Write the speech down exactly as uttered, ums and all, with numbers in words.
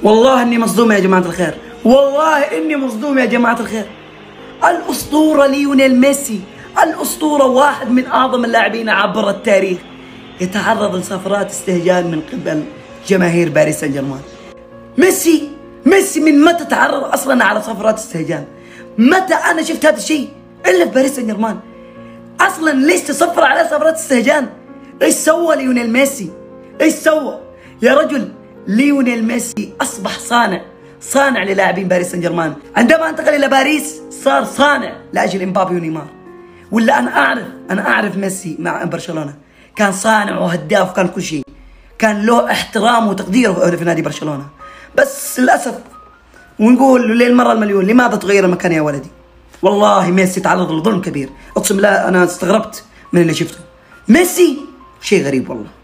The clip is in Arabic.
والله اني مصدوم يا جماعة الخير، والله اني مصدوم يا جماعة الخير. الاسطورة ليونيل ميسي، الاسطورة واحد من اعظم اللاعبين عبر التاريخ، يتعرض لصفرات استهجان من قبل جماهير باريس سان جيرمان. ميسي ميسي من متى تعرض اصلا على صفرات استهجان؟ متى انا شفت هذا الشيء الا في باريس سان جيرمان؟ اصلا ليش تصفر على صفرات استهجان؟ ايش سوى ليونيل ميسي؟ ايش سوى؟ يا رجل ليونيل ميسي اصبح صانع صانع للاعبين باريس سان جيرمان، عندما انتقل الى باريس صار صانع لاجل امبابي ونيمار. ولا انا اعرف انا اعرف ميسي مع برشلونة كان صانع وهداف وكان كل شيء، كان له احترام وتقدير في نادي برشلونة، بس للاسف ونقول للمرة المليون لماذا تغير المكان يا ولدي؟ والله ميسي تعرض لظلم كبير، اقسم بالله انا استغربت من اللي شفته. ميسي شيء غريب والله.